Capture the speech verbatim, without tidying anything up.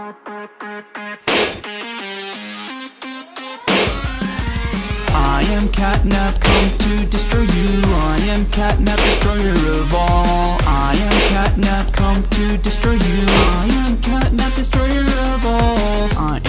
I am Catnap, come to destroy you. I am Catnap, destroyer of all. I am Catnap, come to destroy you. I am Catnap, destroyer